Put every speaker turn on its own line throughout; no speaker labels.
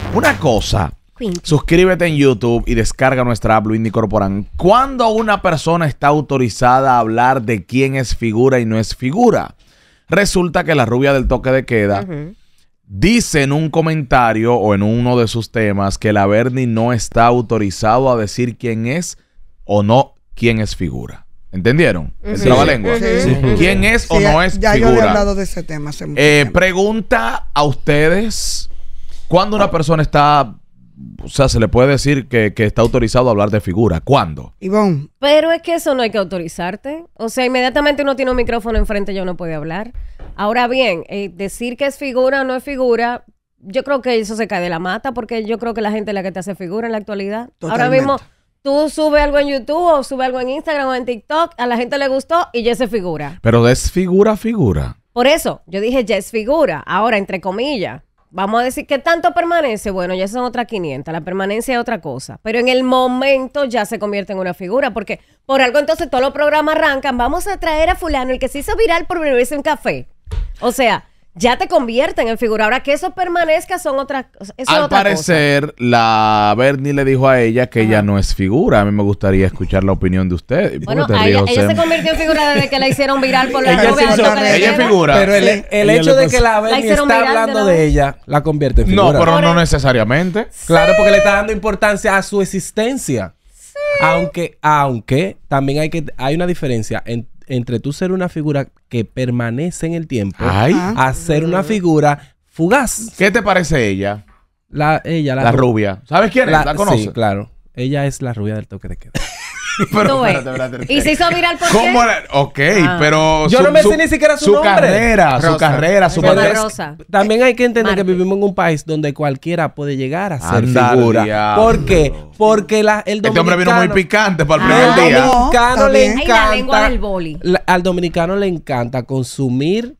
Una cosa, suscríbete en YouTube y descarga nuestra app Luis Corporán. ¿Cuándo una persona está autorizada a hablar de quién es figura y no es figura? Resulta que la rubia del toque de queda dice en un comentario o en uno de sus temas que la Bernie no está autorizado a decir quién es o no quién es figura. ¿Entendieron? El trabalengua. ¿Quién es o no es
ya
figura?
Yo he hablado de ese tema hace mucho tiempo.
Pregunta a ustedes, ¿cuándo una persona está, o sea, se le puede decir que está autorizado a hablar de figura? ¿Cuándo?
Ivonne.
Pero es que eso no hay que autorizarte. O sea, inmediatamente uno tiene un micrófono enfrente ya uno puede hablar. Ahora bien, decir que es figura o no es figura, yo creo que eso se cae de la mata porque yo creo que la gente es la que te hace figura en la actualidad.
Totalmente.
Ahora mismo tú subes algo en YouTube o subes algo en Instagram o en TikTok, a la gente le gustó y ya se figura.
Pero es figura.
Por eso, yo dije ya es figura. Ahora, entre comillas, vamos a decir que tanto permanece. Bueno, ya son otras 500. La permanencia es otra cosa. Pero en el momento ya se convierte en una figura. Porque por algo entonces todos los programas arrancan. Vamos a traer a fulano, el que se hizo viral por beberse un café. O sea, ya te convierten en figura. Ahora que eso permanezca son otras cosas.
Al parecer, la Bernie le dijo a ella que ella no es figura. A mí me gustaría escuchar la opinión de usted.
Bueno, ella se convirtió en figura desde que la hicieron viral por la rubia del toque de
ella es
queda.
figura.
Pero el hecho de que la Bernie
hicieron
está
viral
hablando
de
de ella la convierte en figura.
No, pero no necesariamente.
Claro, porque le está dando importancia a su existencia. Sí. Aunque también hay una diferencia entre tú ser una figura que permanece en el tiempo a ser una figura fugaz.
¿Qué te parece ella?
La
rubia. ¿Sabes quién es? ¿La conoces?
Sí, claro. Ella es la rubia del toque de queda.
Pero espérate.
¿Y se hizo viral por
¿Cómo
qué?
Ok, pero...
Yo no me sé ni siquiera su nombre.
Su carrera.
Rosa.
También hay que entender que vivimos en un país donde cualquiera puede llegar a ser figura.
Diablo.
¿Por qué? Porque el dominicano...
Este hombre vino muy picante para el primer día.
Dominicano le encanta...
la lengua del boli.
Al dominicano le encanta consumir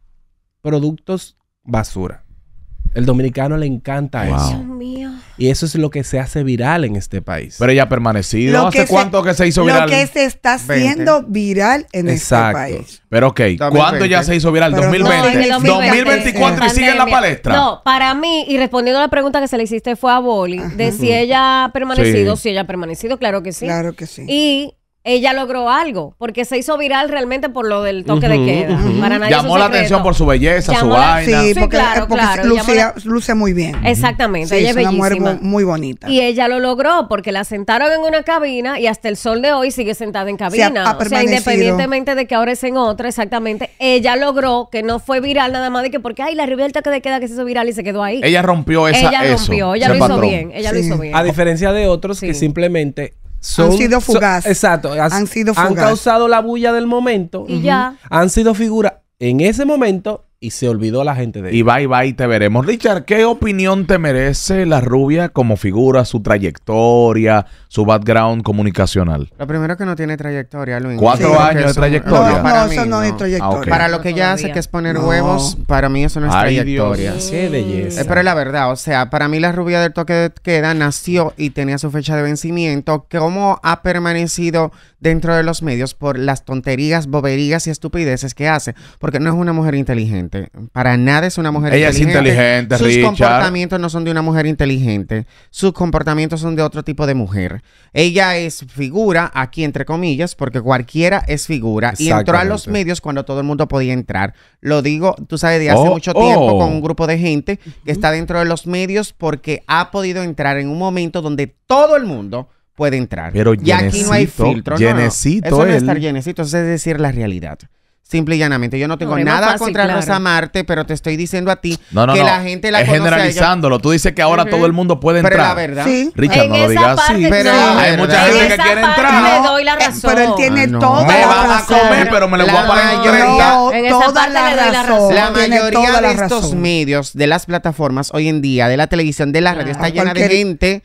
productos basura. El dominicano le encanta eso.
Dios mío.
Y eso es lo que se hace viral en este país.
Pero ella ha permanecido. ¿Hace cuánto que se hizo viral?
Lo que se está haciendo viral en este país.
Pero ok, ¿cuándo ya se hizo viral?
Pero
2020.
no,
2024 y sigue en la palestra.
No, para mí, y respondiendo a la pregunta que se le hiciste fue a Boli, de si ella ha permanecido.
Sí.
Si ella ha permanecido, claro que sí.
Claro que sí.
Y ella logró algo, porque se hizo viral realmente por lo del toque de queda. Para nadie
llamó la atención por su belleza, su
Llamó
vaina.
Sí, porque
claro.
luce muy bien.
Exactamente,
Sí,
ella es
es una
bellísima.
mujer muy bonita.
Y ella lo logró porque la sentaron en una cabina y hasta el sol de hoy sigue sentada en cabina.
ha
O sea,
permanecido.
independientemente de que ahora es en otra, exactamente, ella logró que no fue viral nada más de que porque, la rubia del toque de queda que se hizo viral y se quedó ahí.
Ella rompió ella
lo hizo bien. Ella lo hizo bien.
A diferencia de otros que simplemente...
han sido fugaz.
Exacto.
Han sido fugaz.
Han causado la bulla del momento.
Y ya.
Han sido figuras en ese momento y se olvidó la gente de ella.
Y va y te veremos. Richard, ¿qué opinión te merece la rubia como figura, su trayectoria, su background comunicacional?
Lo primero que no tiene trayectoria, Luis.
4 años de trayectoria.
No, eso no es trayectoria.
Okay.
Para lo que ella hace, que es poner huevos, para mí eso no es trayectoria.
Dios.
Qué belleza.
Pero es la verdad, o sea, para mí la rubia del toque de queda nació y tenía su fecha de vencimiento. ¿Cómo ha permanecido dentro de los medios por las tonterías, boberías y estupideces que hace? Porque no es una mujer inteligente. Para nada es una mujer inteligente.
Ella es inteligente,
Sus
Richard.
comportamientos no son de una mujer inteligente. Sus comportamientos son de otro tipo de mujer. Ella es figura, aquí entre comillas, porque cualquiera es figura. Y entró a los medios cuando todo el mundo podía entrar. Lo digo, tú sabes, de hace mucho tiempo con un grupo de gente que está dentro de los medios porque ha podido entrar en un momento donde todo el mundo puede entrar.
Pero
y aquí no hay filtro.
Llenecito
Eso no es estar llenecito, eso es decir la realidad. Simple y llanamente. Yo no tengo nada contra Rosa Marte, pero te estoy diciendo a ti que la gente la conoce
generalizándolo. Tú dices que ahora todo el mundo puede entrar.
Pero la verdad.
Sí.
Richard, no lo digas así.
Pero
hay mucha gente que quiere entrar.
Le doy la razón.
Pero él tiene toda
Me
la
van a
razón.
comer, pero me le voy a pagar en 30.
En esa
Toda
parte
la
le doy la
razón.
La
Tiene
mayoría
toda la
de estos
razón.
medios, de las plataformas hoy en día, de la televisión, de la radio, está llena de gente,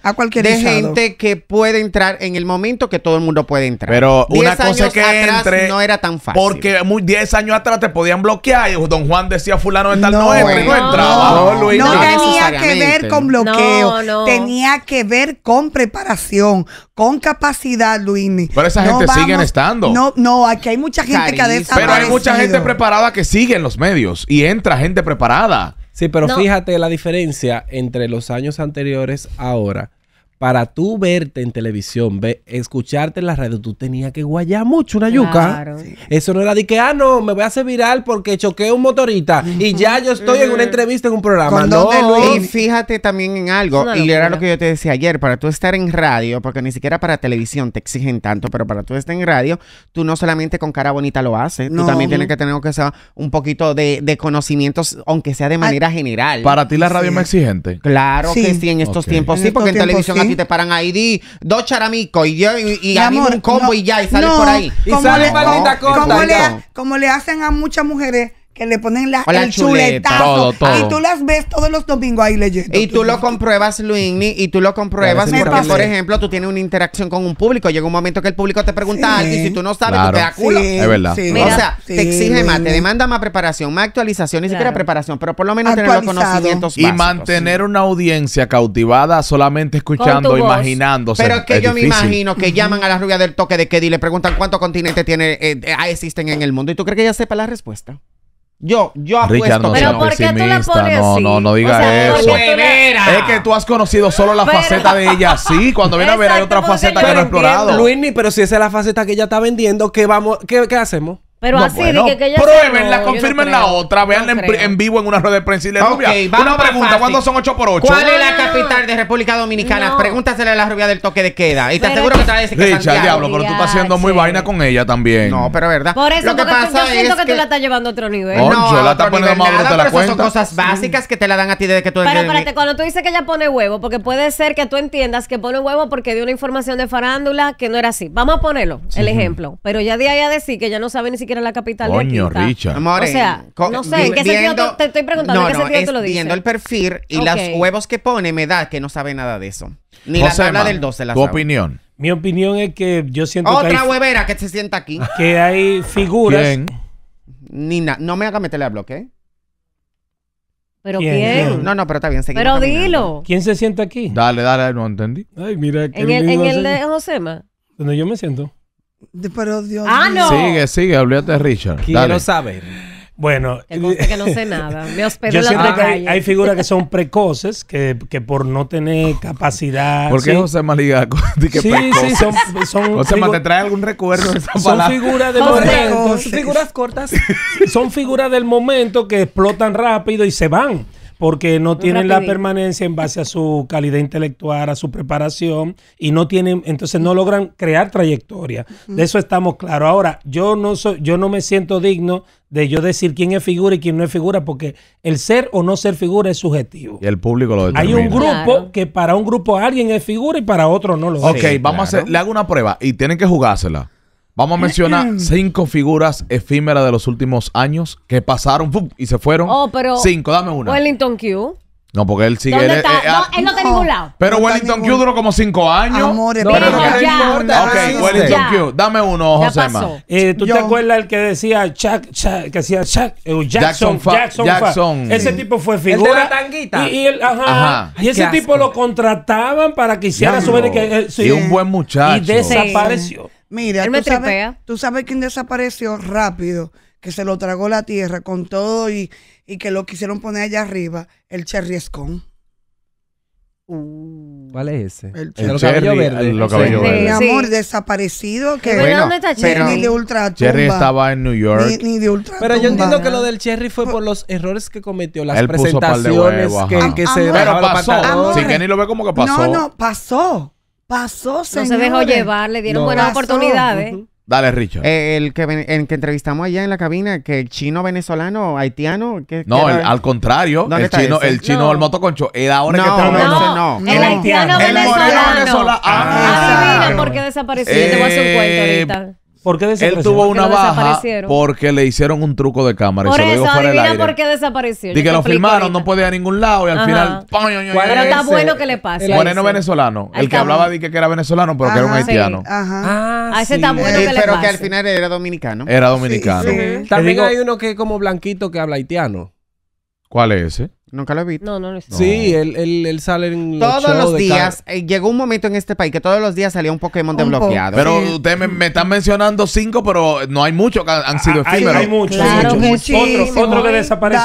que puede entrar en el momento que todo el mundo puede entrar.
Pero una
10
cosa
años
es que
atrás
entre
no era tan fácil.
Porque 10 años atrás te podían bloquear y don Juan decía fulano de tal no entra y no
bueno.
entraba.
No tenía que ver con bloqueo,
No.
tenía que ver con preparación, con capacidad, Luini.
Pero esa gente siguen estando.
No, aquí hay mucha gente que ha desaparecido.
Pero hay mucha gente preparada que sigue en los medios y entra gente preparada.
Sí, pero fíjate la diferencia entre los años anteriores ahora. Para tú verte en televisión, escucharte en la radio, tú tenías que guayar mucho una yuca.
Claro.
Sí. Eso no era de que, no, me voy a hacer viral porque choqué un motorista y ya yo estoy en una entrevista en un programa. No.
Y fíjate también en algo, y era lo que yo te decía ayer, para tú estar en radio, porque ni siquiera para televisión te exigen tanto, pero para tú estar en radio, tú no solamente con cara bonita lo haces, tú también tienes que tener que ser un poquito de conocimientos, aunque sea de manera general.
¿Para ti la radio es más exigente?
Claro que sí, en estos tiempos sí, porque en televisión a ti te paran ahí, di 2 charamicos y a mí un combo y ya, y sales por ahí.
Y sale palita corta.
Como le hacen a muchas mujeres que le ponen el
chuleta,
chuletazo. Todo. Y tú las ves todos los domingos ahí leyendo.
Y tú lo compruebas, Luini, y tú lo compruebas porque, por ejemplo, tú tienes una interacción con un público. Llega un momento que el público te pregunta algo y si tú no sabes, tú te das culo.
Es verdad.
Sí. O sea, te exige más, te demanda más preparación, más actualización, ni siquiera preparación, pero por lo menos tener los conocimientos básicos.
Y mantener una audiencia cautivada solamente escuchando, imaginándose.
Pero es que yo me imagino que llaman a la rubia del toque de queda y le preguntan cuántos continentes existen en el mundo. ¿Y tú crees que ella sepa la respuesta? Yo apuesto.
Richard, no
pero ¿por qué tú la pones así?
No diga eso. Es que tú has conocido solo la faceta de ella. Sí, cuando viene a ver hay otra faceta que no he explorado.
Luini, pero si esa es la faceta que ella está vendiendo, ¿qué hacemos?
Pero así,
bueno,
que ella
pruébenla, confirmen la otra, veanla en vivo en una red de prensa y le rubia. Una pregunta, ¿cuándo son 8x8?
¿Cuál es la capital de República Dominicana? Pregúntasele a la rubia del toque de queda. Y te aseguro que te va a decir que
Richard, diablo, pero tú estás haciendo muy vaina con ella también.
No, pero verdad.
Por eso,
lo que pasa
yo siento que tú la estás llevando a otro nivel.
No, la estás poniendo más de la cuenta.
Son cosas básicas que te la dan a ti desde que tú...
Pero espérate, cuando tú dices que ella pone huevo, porque puede ser que tú entiendas que pone huevo porque dio una información de farándula que no era así. Vamos a ponerlo, el ejemplo. Pero ya de ahí a decir que ella no sabe ni siquiera la capital de aquí.
Richard.
O sea, no sé, ¿en qué sentido te estoy preguntando? ¿En qué sentido tú lo dices?
Viendo el perfil y los huevos que pone, me da que no sabe nada de eso. Ni la tabla del 12 la sabe.
¿Tu opinión?
Mi opinión es que yo siento
que otra huevera que se sienta aquí.
Que hay figuras.
¿Quién?
Nina, no me haga meterle a bloque.
¿Pero quién?
No, pero está bien.
Pero dilo.
¿Quién se sienta aquí?
Dale, no entendí.
Ay, mira.
¿En el de Josema?
Donde yo me siento.
Pero Dios
mío.
Sigue, olvídate de Richard.
Quiero saber.
Bueno,
que no sé nada. Me hospedo
en la calle. Hay figuras que son precoces, que por no tener capacidad.
¿Por qué Josema liga con
son
Josema, ¿te trae algún recuerdo de esa palabra?
Son figuras del momento. Figuras cortas. Son figuras del momento que explotan rápido y se van. Porque no tienen la permanencia en base a su calidad intelectual, a su preparación, y no tienen, entonces no logran crear trayectoria. De eso estamos claros. Ahora, yo no me siento digno de yo decir quién es figura y quién no es figura, porque el ser o no ser figura es subjetivo.
Y el público lo determina.
Hay un grupo que para un grupo alguien es figura y para otro no lo es.
Ok, vamos a hacer, le hago una prueba y tienen que jugársela. Vamos a mencionar 5 figuras efímeras de los últimos años que pasaron y se fueron. 5, dame una.
Wellington Q.
No, porque él sigue.
¿Dónde está? Él no está en ningún lado.
Pero Wellington Q duró como 5 años.
Amores,
pero no le importa. Ok, Wellington Q. Dame uno, Josema.
¿Tú te acuerdas el que decía Jackson? Ese tipo fue figura.
El de la tanguita.
Y ese tipo lo contrataban para que hiciera su vida.
Y un buen muchacho.
Y desapareció.
Mira, tú sabes quién desapareció rápido, que se lo tragó la tierra con todo y que lo quisieron poner allá arriba, el Cherry Scone.
¿Cuál es ese?
El
cabello verde. Lo cabello verde.
Mi amor, desaparecido. Que
¿Dónde está Cherry?
Ni de ultratumba.
Cherry estaba en New York.
Ni de ultratumba.
Pero yo entiendo que lo del Cherry fue por los errores que cometió, las presentaciones que se
pero pasó. Si Kenny lo ve como que pasó.
No, pasó. Pasó, señor.
No se dejó llevar, le dieron buenas oportunidades.
Dale, Richard.
El que entrevistamos allá en la cabina, que el chino venezolano, haitano.
No, al contrario. El chino del motoconcho. Ahora que
está el haitiano venezolano. Adivina por qué desapareció. Te voy a hacer un cuento ahorita.
¿Por qué desapareció?
Él tuvo una baja porque le hicieron un truco de cámara.
Por eso, adivina por qué desapareció.
Y que lo filmaron, no podía ir a ningún lado y al final...
Pero está bueno que le pase.
Moreno venezolano. El que hablaba de que era venezolano, pero que era un haitiano.
A ese está bueno que le pase.
Pero que al final era dominicano.
Era dominicano.
También hay uno que es como blanquito que habla haitiano.
¿Cuál es ese?
Nunca lo he visto.
No lo he visto.
Sí, él sale en
todos los días. Llegó un momento en este país que todos los días salía un Pokémon desbloqueado.
Pero ustedes me están mencionando 5, pero no hay muchos que han sido efímeros.
Hay muchos.
Claro que sí.
Otro que desapareció.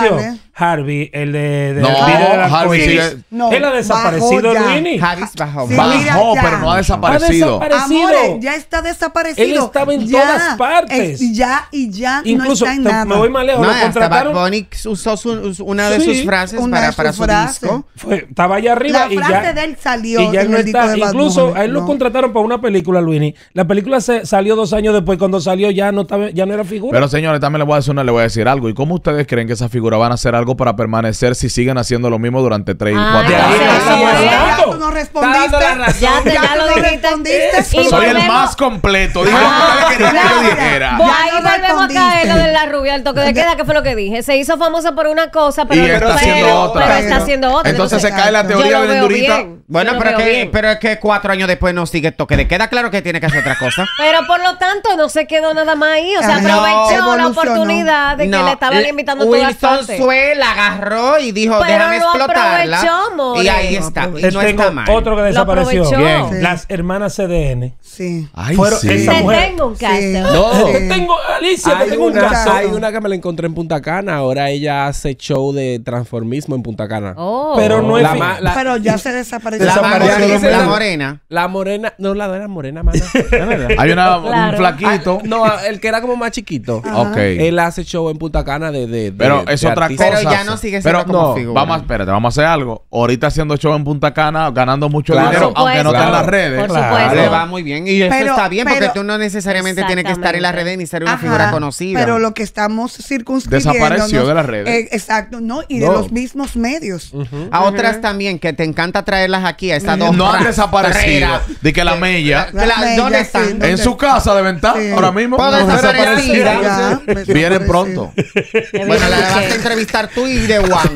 Harvey, el de
No,
video de la
Harvey sigue-
él ha desaparecido, Luini.
Harvey bajó.
Sí,
Bajó,
mira, ya.
pero no ha desaparecido.
Amores, ya está desaparecido.
Él estaba en todas partes.
Ya
Incluso,
no está en nada.
me voy más lejos,
No,
lo
hasta Bad
contrataron.
Bunny usó una de
Sí,
sus frases
una de
para
sus
su
frases.
disco.
Estaba allá arriba
La
y
frase
ya.
de él salió
Y ya
en
no
el disco
está.
de Bad
Incluso
Bunny.
a él lo
No.
contrataron para una película, Luini. La película salió 2 años después. Cuando salió ya no era figura.
Pero señores, también le voy a decir algo. ¿Y cómo ustedes creen que esas figuras van a hacer algo para permanecer si siguen haciendo lo mismo durante 3 y 4
Ay,
años?
Ya tú no respondiste.
Ya
Ya
lo
tú no
dijiste.
respondiste.
Y
Soy el
volvemos-
más completo. Dije lo que ustedes querían que yo dijera.
Pues
Ya
ahí
no
volvemos a caer
respondiste.
lo de la rubia, el toque de queda, que fue lo que dije. Se hizo famosa por una cosa, pero,
Y está haciendo otra.
pero está haciendo otra.
Entonces se cae la
yo
teoría
lo
de
veo
Endurita.
bien.
Bueno,
Yo lo
pero
veo bien.
es que 4 años después no sigue toque de queda. Claro que tiene que hacer otra cosa.
Pero por lo tanto no se quedó nada más ahí. O sea,
Ah, no,
aprovechó la
evolucionó.
oportunidad de que le estaban invitando a todas
Wilson
partes.
Sue la agarró y dijo,
Pero
déjame
lo
explotarla.
aprovechó, more.
Y ahí está. Y
Les
no
tengo
está mal.
otro que desapareció.
aprovechó.
Bien.
Sí.
Las hermanas CDN.
Sí.
Ay,
Fueron
sí.
esa
Te
mujer.
tengo un caso.
Sí.
No.
Sí.
Te tengo, Alicia, te
Hay
tengo un caso.
hay una que me la encontré en Punta Cana. Ahora ella hace show de transformismo en Punta Cana.
Oh.
Pero no es
La
fi-
ma- la-
Pero ya se desapareció.
La,
Desapareció
morena,
los medios.
la morena.
La morena, no la era morena, mana.
Hay un
Claro.
flaquito.
No, el que era como más chiquito.
Ok.
Él hace show en Punta Cana
Pero es otra
artistas.
cosa.
Pero ya no sigue siendo
Pero
como figura.
vamos a hacer algo. Ahorita haciendo show en Punta Cana, ganando mucho
Claro.
dinero,
Por
aunque no esté en
supuesto.
las redes.
Por
Claro.
supuesto.
Le va muy bien. Y eso
Pero-
está bien porque
pero-
tú no necesariamente tienes que estar en las redes ni ser una
Ajá,
figura conocida.
Pero lo que estamos circunscribiendo.
Desapareció de las redes.
Exacto, no, y de
No.
los mismos medios.
A otras también que te encanta traerlas aquí a estas dos
No han
rastreras.
desaparecido. De que la mella
La mella,
¿Dónde
sí,
están?
¿dónde?
en su casa de venta
Sí.
ahora mismo.
Pues
No,
desaparecida.
Ya,
Viene pronto.
Bueno, la vas a entrevistar tú y de Juan.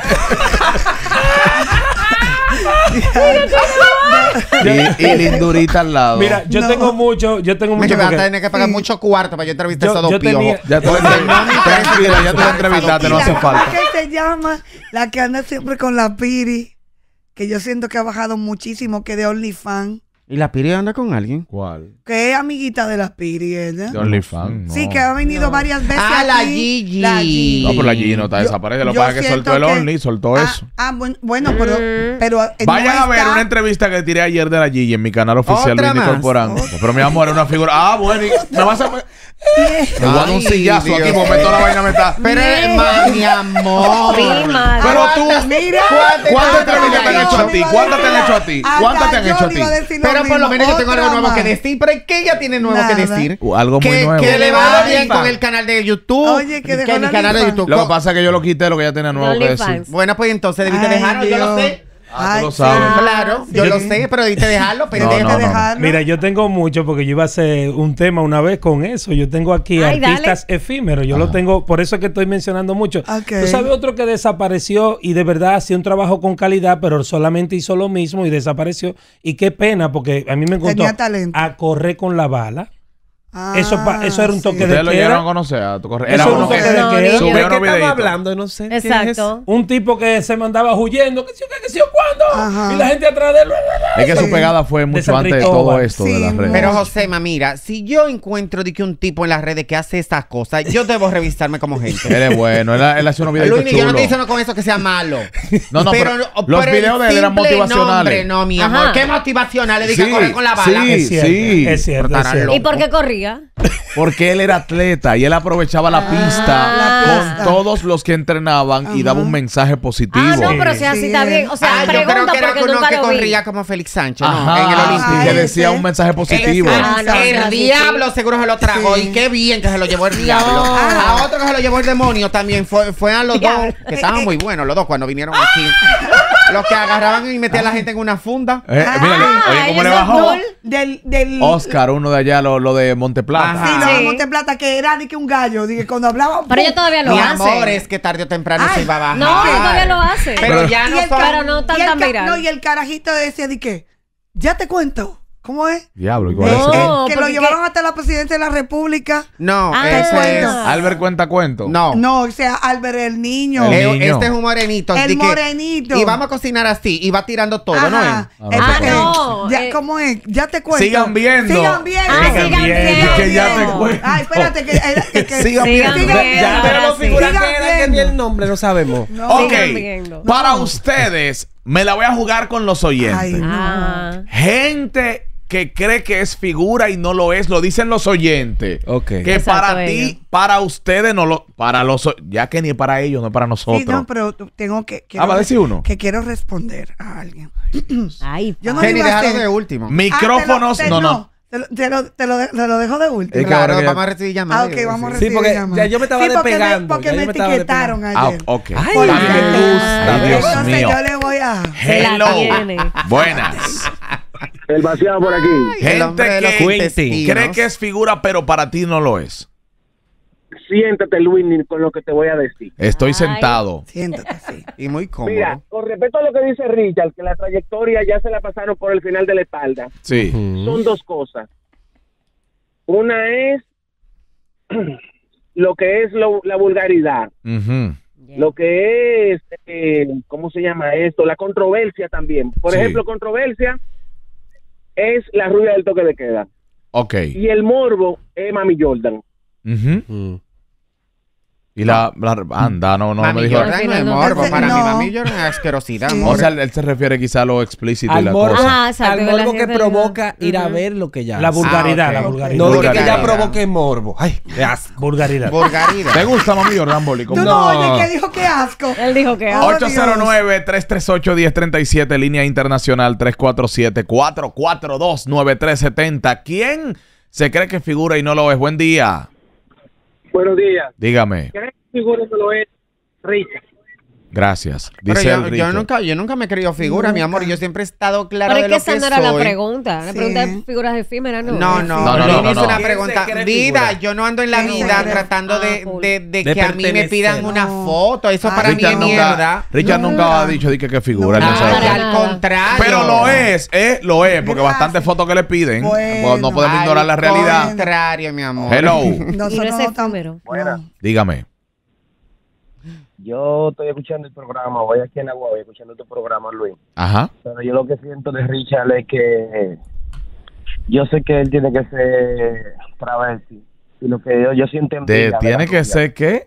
Y Lindurita al lado.
Mira, yo
No.
tengo mucho
Me vas a
porque-
tener que pagar mucho cuarto para yo entrevistar a esos dos
yo tenía-
piojos.
Ya tú tranquila, ya tú la entrevistaste, no hace falta.
¿Qué se llama? La que anda siempre con la Piri, que yo siento que ha bajado muchísimo, que de OnlyFans,
¿Y la Piri anda con alguien?
¿Cuál?
que es amiguita de la Piri, ¿verdad?
De OnlyFans. No.
Sí, que ha venido varias veces
Ah, la
aquí.
Gigi.
La Gigi.
No, pero la Gigi no está
Yo-
desaparecida. Lo que
yo
pasa es que
siento
soltó el
que-
Only, soltó eso.
Bueno, pero
Vayan
no
a ver
está-
una entrevista que tiré ayer de la Gigi en mi canal oficial
Otra
Luis
más.
Corporán. Pero mi amor, es una figura. Ah, bueno, y me vas a. Me voy a dar un
Ay,
sillazo
Dios.
aquí porque toda la vaina me está.
Pero, mi amor.
Prima.
Pero tú,
Mira,
¿cuántas entrevistas te han hecho a ti? ¿Cuántas te han hecho a ti? ¿Cuántas te han hecho a ti?
Pero por lo menos yo tengo algo nuevo que decir. ¿Pero qué ella tiene nuevo que
Nada.
decir?
Algo muy nuevo.
Que le va
Ay,
bien con el canal de YouTube.
Oye, que dejó
mi
la
canal de
OnlyFans.
YouTube.
Lo que pasa es que yo lo quité, lo que ya tenía nuevo que decir.
OnlyFans.
Bueno, pues entonces debiste
Ay,
dejarlo. Yo lo
Dios.
sé.
Ah, tú lo
Ay,
sabes.
sí.
Claro, yo
Sí.
lo sé, pero debiste dejarlo. Pendejo.
No, no, no.
Dejarlo.
Mira, yo tengo mucho porque yo iba a hacer un tema una vez con eso. Yo tengo aquí
Ay,
artistas efímeros. Yo lo tengo, por eso es que estoy mencionando mucho.
Ok.
Tú sabes otro que desapareció y de verdad hacía un trabajo con calidad, pero solamente hizo lo mismo y desapareció. Y qué pena, porque a mí me contó
Tenía talento.
a correr con la bala.
Ah,
Eso era un toque
sí.
de
Ustedes lo llegaron a
queda.
conocer. Era
Eso es un
uno
toque
que
de
No,
queda.
niño.
subía
¿De qué
unos
estamos
videitos.
hablando? No sé. ¿Quién es ese?
Exacto.
Un tipo que se mandaba huyendo, que sí o cuándo.
Ajá.
Y la gente atrás de él.
Es que su pegada fue mucho
San
antes de
Cristóbal.
todo esto de
Sí,
las redes.
Pero Josema, mira, si yo encuentro de que un tipo en las redes que hace estas cosas, yo debo revisarme como gente.
Él es bueno, él hace unos videitos
Luis, yo no
chulos.
estoy diciendo con eso que sea malo.
No, no, pero los
el
videos de él eran
simple
motivacionales.
nombre, no, mi
Ajá.
amor. ¿Qué motivacionales? Dice
Sí,
correr con la bala.
sí.
Es cierto,
Sí.
es cierto, es
Estará
cierto.
loco.
¿Y por qué corría?
Porque él era atleta y él aprovechaba la pista
la
con
pista.
todos los que entrenaban y daba un mensaje positivo.
Ah, no, pero si así
Sí.
está bien. O sea,
Ah, yo creo
pregunta
que era
porque
uno
nunca
que
lo vi.
corría como Félix Sánchez, ¿no?
Ajá,
En el Olímpico.
que
ese.
decía un mensaje positivo.
Ah, no,
el
sí,
diablo
sí.
seguro se lo tragó
Sí.
y qué bien que se lo llevó el diablo. A otro que se lo llevó el demonio también fue a los dos, que estaban muy buenos los dos cuando vinieron aquí. Los que agarraban y metían a la gente en una funda.
Mira, oye, ¿cómo le
eso es
bajó?
cool.
Del
Oscar, uno de allá, lo de Monteplata.
Ajá.
Sí, lo de
Sí.
Monteplata, que era de que un gallo, de que cuando hablaba.
Pero ella todavía lo
Mi
hace.
amor, es que tarde o temprano
Ay,
se iba a bajar.
No, ella todavía lo hace.
Pero ya
Y
no
el
son...
Pero no tan
y el
viral.
No, y el carajito decía de que, ya te cuento. ¿Cómo es?
Diablo,
¿cuál es? No,
que lo llevaron hasta la presidencia de la República.
No, ese es...
Albert cuenta cuento.
No, o sea, Albert el niño.
Este es un morenito.
El morenito.
Y vamos a cocinar así. Y va tirando todo, ¿no es?
Ya, ¿cómo es? Ya te cuento.
Sigan viendo.
Sigan viendo.
Sigan viendo.
Que ya te cuento.
Ay, espérate. Que
sigan viendo.
Pero los figuras que ni el nombre no sabemos.
Ok. Para ustedes, me la voy a jugar con los oyentes.
Ay, no.
Gente que cree que es figura y no lo es, lo dicen los oyentes.
Okay.
Que para ti, para ustedes no lo, para los, ya que ni para ellos, no para nosotros.
Sí, no, pero tengo que.
Va a decir uno.
Que quiero responder a alguien.
Ay,
yo no
Jenny, déjalo de último.
Micrófonos, no.
Te lo dejo de último.
Claro, vamos a recibir llamadas.
Ok, vamos a recibir llamadas.
Ya yo me estaba despegando.
Porque me etiquetaron ayer.
Ok.
Ay, me gusta.
Dios
Entonces
mío.
yo le voy a...
Hello. Buenas.
El vaciado por aquí.
Gente que cree que es figura, pero para ti no lo es.
Siéntate, Luis, con lo que te voy a decir.
Estoy sentado.
Siéntate, sí.
Y muy cómodo.
Mira, con respecto a lo que dice Richard, que la trayectoria ya se la pasaron por el final de la espalda.
Sí.
Son dos cosas. Una es lo que es la vulgaridad. Lo que es, ¿cómo se llama esto? La controversia también. Por ejemplo, controversia es la rubia del toque de queda.
Ok.
Y el morbo es Mami Jordan.
Y no me dijo.
Jordan no es morbo. Para mí, Mami Jordan es asquerosidad.
O sea, él se refiere quizá a lo explícito y la cosa.
Al morbo que provoca ir a ver lo que ya.
La vulgaridad, la vulgaridad.
No diga que ya provoque morbo. Ay, qué asco.
Vulgaridad.
¿Te gusta Mami Jordan, Boli?
Tú no oyes que dijo que asco.
Él dijo que asco.
809-338-1037, línea internacional 347-442-9370. ¿Quién se cree que figura y no lo es? Buen día.
Buenos días.
Dígame.
¿Qué figura no lo es? Richard.
Gracias.
Pero yo nunca me he creído figura, mi amor. Yo siempre he estado claro de lo que soy.
Pero es que esa no era la pregunta. La pregunta es figuras efímeras, ¿no?
No. Es una pregunta. Vida, yo no ando en la vida tratando de que a mí me pidan una foto. Eso para mí es mierda.
Richard nunca ha dicho que figura.
Al contrario.
Pero lo es, porque bastantes fotos que le piden. No podemos ignorar la realidad.
Al contrario, mi amor.
Hello.
No es efímero.
Dígame.
Yo estoy escuchando el programa, voy aquí en Agua, voy escuchando tu programa, Luis.
Ajá.
Pero yo lo que siento de Richard es que yo sé que él tiene que ser travesti. Y lo que yo siento en
¿Tiene que ser qué?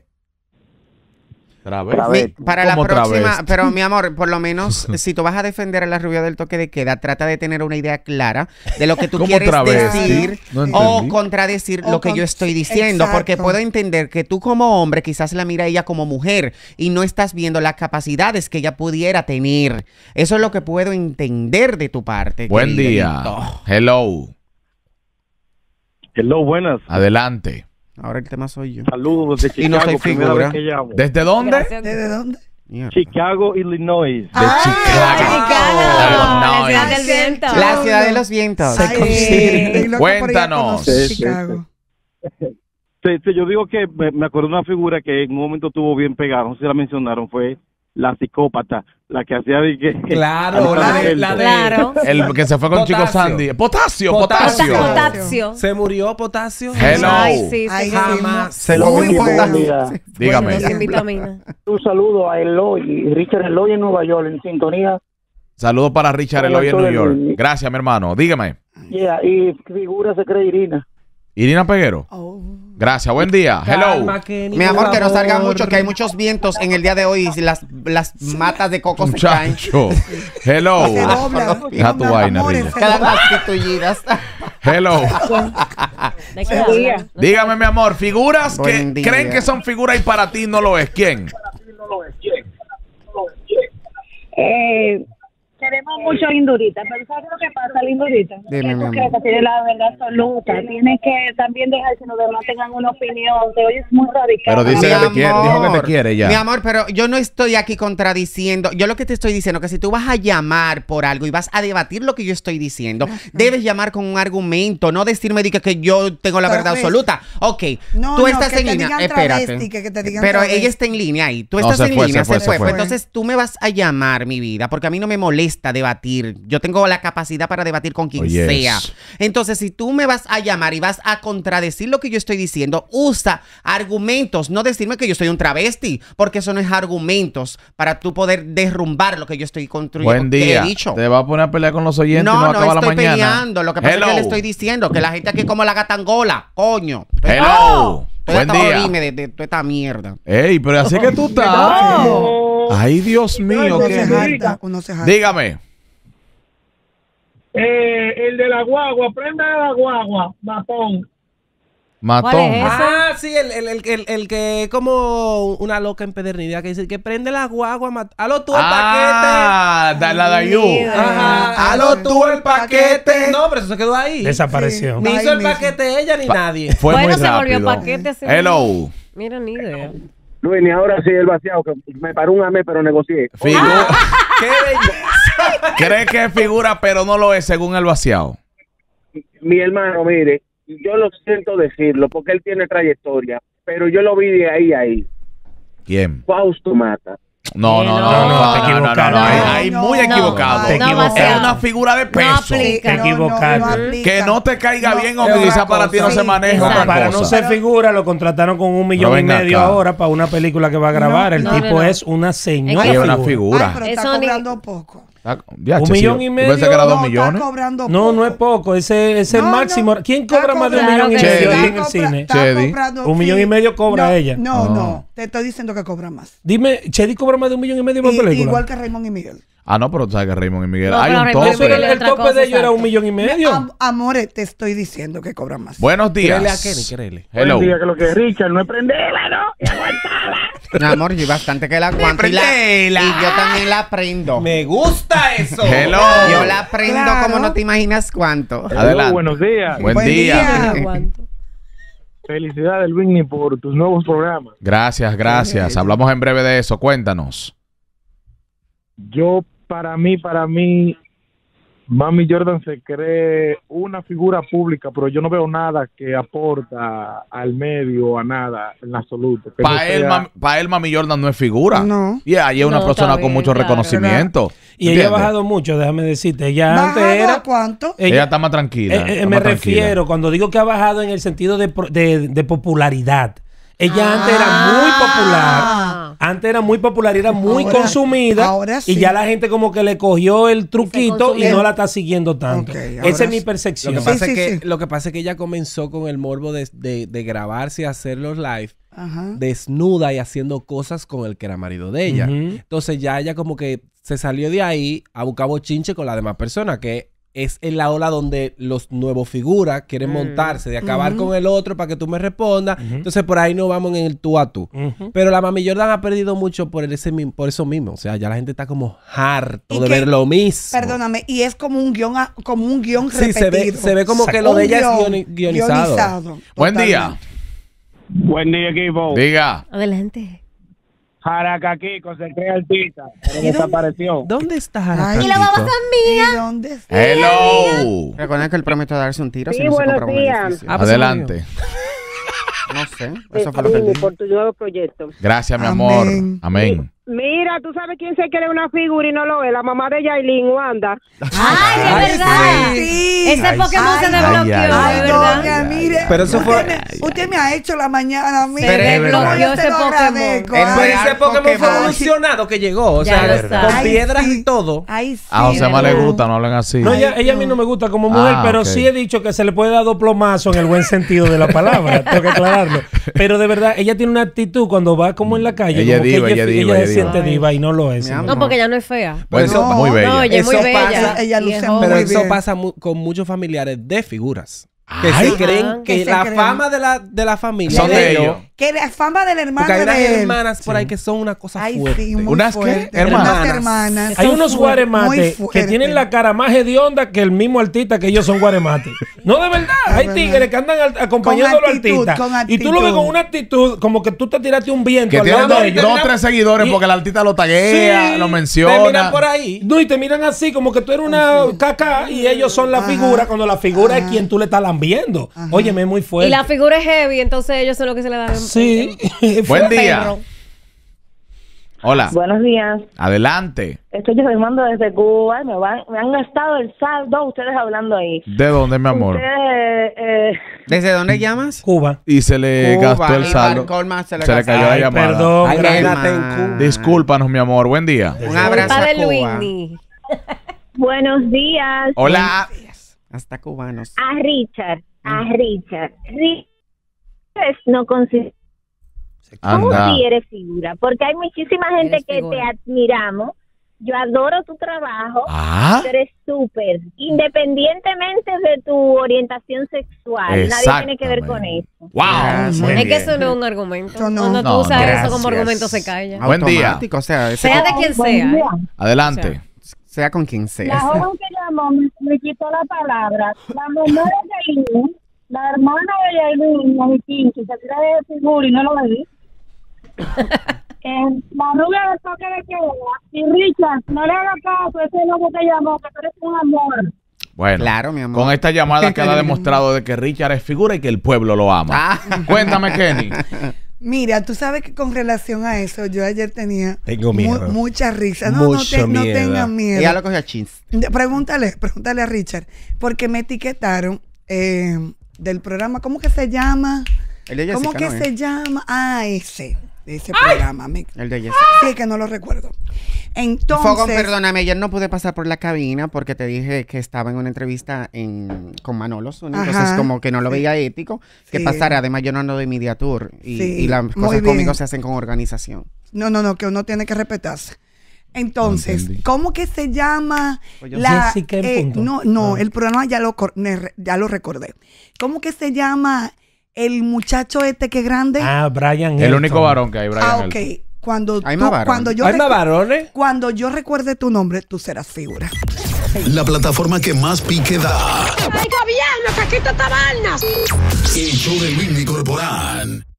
Para la próxima, pero mi amor, por lo menos si tú vas a defender a la rubia del toque de queda, trata de tener una idea clara de lo que tú quieres decir o contradecir lo que yo estoy diciendo, porque puedo entender que tú como hombre quizás la mira a ella como mujer y no estás viendo las capacidades que ella pudiera tener. Eso es lo que puedo entender de tu parte.
Buen día. Hello.
Hello, buenas.
Adelante.
Ahora el tema soy yo.
Saludos desde Chicago.
Y no soy figura.
¿Desde dónde?
¿Desde dónde?
Chicago, Illinois.
La ciudad del viento.
La ciudad de los vientos.
Cuéntanos.
Sí, yo digo que me acuerdo de una figura que en un momento estuvo bien pegada, no sé si la mencionaron, fue la psicópata, la que hacía de que...
Claro,
el que se fue con Chico Sandy. Potasio.
¿Se murió Potasio?
Hello.
Ay, sí.
Jamás.
Se lo voy a
Dígame.
Sin vitamina.
Un saludo a Eloy, Richard Eloy en Nueva York, en sintonía.
Saludos para Richard Eloy en New York. Gracias, mi hermano. Dígame.
Y figura se cree Irina.
Irina Peguero. Gracias, buen día. Hello.
Mi amor, que no salga mucho, que hay muchos vientos en el día de hoy y las matas de coco se caen.
Hello.
Deja
tu vaina, Rilla.
Quedan constituidas.
Hello. Dígame, mi amor, figuras que creen que son figuras y para ti no lo es. ¿Quién?
Queremos mucho a Lindurita, pero ¿sabes lo que pasa, Lindurita?
Dime, mi amor.
Que tiene la verdad absoluta. Tienes que también dejar que los demás tengan una opinión. Te oyes muy radical.
Pero dice que te quiere, dijo que te quiere ya.
Mi amor, pero yo no estoy aquí contradiciendo. Yo lo que te estoy diciendo es que si tú vas a llamar por algo y vas a debatir lo que yo estoy diciendo, debes llamar con un argumento, no decirme que yo tengo la verdad absoluta. Ok, tú estás en línea. Espérate. Pero ella está en línea ahí. Tú estás en línea, se fue. Entonces tú me vas a llamar, mi vida, porque a mí no me molesta debatir. Yo tengo la capacidad para debatir con quien sea. Entonces, si tú me vas a llamar y vas a contradecir lo que yo estoy diciendo, usa argumentos, no decirme que yo soy un travesti, porque eso no es argumentos para tú poder derrumbar lo que yo estoy construyendo.
Buen día.
He dicho.
Te va a poner a pelear con los oyentes y no acaba la mañana. No estoy
peleando. Lo que pasa es que le estoy diciendo que la gente aquí es como la gatangola, coño.
Hello. Buen día.
Dime de toda esta mierda.
Ey, pero así que tú estás. Ay, Dios mío.
Uno se jala.
Dígame.
El de la guagua, prenda de la guagua, matón.
Matón.
Sí, el que es como una loca empedernida que dice que prende la guagua, halo tú el paquete.
La de Ayú.
Halo tú el paquete. No, pero eso se quedó ahí.
Desapareció.
Ni hizo el paquete ella ni nadie.
Fue muy
se volvió
rápido.
paquete así.
Hello.
Mira, ni idea.
Luis, ni ahora sí el vaciado, que me paró un AME, pero negocié.
¡Qué belleza!
¿Cree que es figura, pero no lo es según el vaciado?
Mi hermano, mire, yo lo siento decirlo, porque él tiene trayectoria, pero yo lo vi de ahí a ahí.
¿Quién?
Fausto Mata.
No, ahí muy equivocado.
Te equivocaste.
Es una figura de peso.
Te equivocaste.
Que no te caiga bien o que quizás para ti no se maneja otra
para
cosa.
no ser figura, lo contrataron con 1,5 millones ahora para una película que va a grabar. El tipo es una señora.
Es una figura.
Pero está cobrando poco.
1,5 millones.
¿Pensé que era 2 millones?
No es poco. Ese es el máximo. ¿Quién cobra más de 1,5 millones en el cine?
Chedi.
1,5 millones cobra ella.
No. Te estoy diciendo que cobra más.
Dime, ¿Chedi cobra más de 1,5 millones por película?
Igual que Raymond y Miguel.
No, pero tú sabes que Raymond y Miguel
No,
hay un
pero
tope.
Pero el tope de ellos era 1,5 millones.
Amores, te estoy diciendo que cobran más.
Buenos días.
Créele a Kenny, créele.
Hello.
Buen día, que lo que es Richard no es prenderla, ¿no? Y aguantarla.
Mi amor, yo bastante que la aguanto y yo también la prendo.
Me gusta eso.
Hello.
Yo la prendo como no te imaginas cuánto.
Adelante.
Buenos días.
Buen día.
Felicidades, Whitney, por tus nuevos programas.
Gracias. Hablamos en breve de eso. Cuéntanos.
Para mí, Mami Jordan se cree una figura pública, pero yo no veo nada que aporta al medio, a nada, en absoluto.
Para él, Mami Jordan no es figura.
No.
Y ella es una persona con mucho reconocimiento.
Y ella ha bajado mucho, déjame decirte. Ella antes era...
¿Cuánto?
Ella está más tranquila.
Me refiero, cuando digo que ha bajado en el sentido de popularidad. Ella antes era muy popular. Antes era muy popular y era muy consumida.
Ahora sí.
Y ya la gente como que le cogió el truquito y no la está siguiendo tanto. Esa es mi percepción.
Lo que pasa es que ella comenzó con el morbo de grabarse y hacer los live desnuda y haciendo cosas con el que era marido de ella. Entonces ya ella como que se salió de ahí a buscar bochinche con las demás personas, que es en la ola donde los nuevos figuras quieren montarse, de acabar con el otro para que tú me respondas. Entonces por ahí no vamos en el tú a tú. Pero la Mami Jordan ha perdido mucho por eso mismo. O sea, ya la gente está como harto de ver lo mismo.
Perdóname, y es como un guión repetido.
Se ve como que lo de ella es guionizado.
Buen día.
Buen día, equipo.
Diga.
Adelante.
Jaracaquico se cree artista, pero desapareció.
¿Dónde está Jaracaquico?
¿Y la babasa mía?
¿Dónde está?
Hello.
Recuerden que él prometió darse un tiro
Sí,
si no se
buenos
compra un
días.
edificio.
Adelante.
No sé, eso fue lo que él dijo.
Por tu nuevo proyecto.
Gracias, mi amor. Amén.
Mira, ¿tú sabes quién se cree una figura y no lo es? La mamá de Yailin, Wanda.
¡Ay, es verdad!
Sí.
Ese Pokémon se desbloqueó,
Ay,
de verdad.
doña, mire.
Pero eso fue...
Usted me ha hecho la mañana, mire.
Se desbloqueó ese Pokémon.
Pero ese Pokémon fue evolucionado que llegó. O sea, con piedras y todo.
Ay, sí.
A José más le gusta, no hablen así.
No, ella a mí no me gusta como mujer, pero sí he dicho que se le puede dar dos plomazos en el buen sentido de la palabra. Tengo que aclararlo. Pero de verdad, ella tiene una actitud cuando va como en la calle.
Ella
como
diva,
que
ella
se siente diva y no lo es.
No, porque ella no es fea.
Pues eso, muy bella.
No, ella es muy bella.
Ella luce muy
Pero
bien.
eso pasa con muchos familiares de figuras. Que
Ay.
se creen que
se
la
creen.
fama de la familia
Son de ellos.
Que la fama de la hermana
Porque hay unas
de él.
hermanas por ahí que son una cosa
Ay,
fuerte.
sí, muy
¿Unas qué?
fuerte.
Hermanas.
Unas hermanas.
Hay
Son
unos
muy
guaremates que
fuertes.
tienen la cara más hedionda que el mismo artista que ellos son guaremates. No, de verdad. Hay tigres que andan acompañando al artista. Y tú lo ves con una actitud como que tú te tiraste un viento.
Que
al
tienen
lado de ellos.
2 o 3 seguidores porque el artista lo taguea,
Sí,
lo
Te
menciona.
miran por ahí.
No, y te miran así como que tú eres una caca y ellos son la figura cuando la figura es quien tú le estás lambiendo. Óyeme, es muy fuerte.
Y la figura es heavy, entonces ellos son los que se le dan.
Sí.
Buen día. Hola.
Buenos días.
Adelante.
Estoy llamando desde Cuba y me han gastado el saldo ustedes hablando ahí.
¿De dónde, mi amor?
¿Desde dónde llamas?
Cuba.
Y se le gastó el saldo. Se le cayó la llamada.
Perdón.
Discúlpanos, mi amor. Buen día.
Un abrazo a Cuba.
Buenos días.
Hola.
Hasta cubanos.
A Richard. Richard no considera. Tú sí eres figura, porque hay muchísima gente que te admiramos. Yo adoro tu trabajo. Tú eres súper, independientemente de tu orientación sexual. Nadie tiene que ver con eso.
Wow.
Es que eso no es un argumento. Cuando tú usas eso como argumento se calla.
Buen día.
O sea
de quien sea.
Adelante.
Sea con quien sea.
La joven que llamó me quitó la palabra. La mamá de Yailin, la hermana de Yailin, la Vikinki, se tira de figura y no lo vi. La rubia de toque de queda. Y Richard, no le hagas caso, ese es lo que te llamó, que tú eres un amor.
Bueno,
claro, mi amor.
Con esta llamada queda demostrado de que Richard es figura y que el pueblo lo ama. Cuéntame, Kenny.
Mira, tú sabes que con relación a eso, yo ayer tenía mucha risa.
No
tengan miedo.
Ella lo cogió a chins.
Pregúntale a Richard, porque me etiquetaron del programa, ¿cómo que se llama?
El de Jessica,
¿Cómo que se llama? Ese programa.
El de Jessica.
Sí, que no lo recuerdo. Entonces...
Fogón, perdóname, ayer no pude pasar por la cabina porque te dije que estaba en una entrevista con Manolo Zúñiga, entonces como que no lo veía ético que pasara. Además, yo no ando de media tour y las cosas conmigo se hacen con organización.
No, que uno tiene que respetarse. Entonces, ¿cómo que se llama
Jessica en punto.
El programa ya lo recordé. ¿Cómo que se llama el muchacho que es grande?
Brian
El único varón que hay, Brian
ok.
Elton.
Cuando
¿Hay más varones?
Cuando yo recuerde tu nombre, tú serás figura.
La plataforma que más pique da.
¡Ay, gobierno, que quita tabarnas!
El show de Luis Corporán.